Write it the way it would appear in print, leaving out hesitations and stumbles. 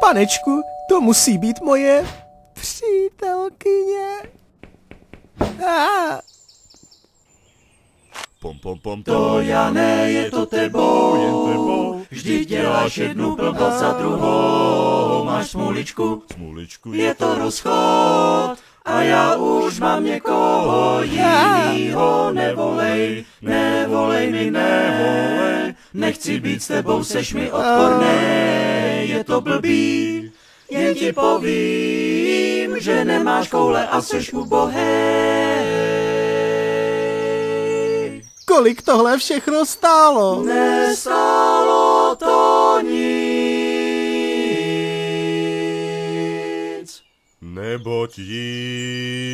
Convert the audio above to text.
Panečku, to musí být moje přítelkyně. To já ne, je to tebou, jen tebou. Vždyť děláš jednu blbost za druhou. Máš smuličku, je to rozchod. A já už mám někoho jinýho. Nevolej, nevolej mi, nevolej. Nechci být s tebou, seš mi odpornej. Je to blbý, jen ti povím, že nemáš koule a seš ubohej. Kolik tohle všechno stálo? Nestálo to nic. Neboť jí